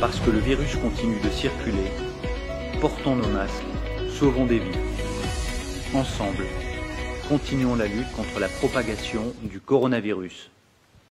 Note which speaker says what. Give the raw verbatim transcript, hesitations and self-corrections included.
Speaker 1: Parce que le virus continue de circuler, portons nos masques, sauvons des vies. Ensemble, continuons la lutte contre la propagation du coronavirus.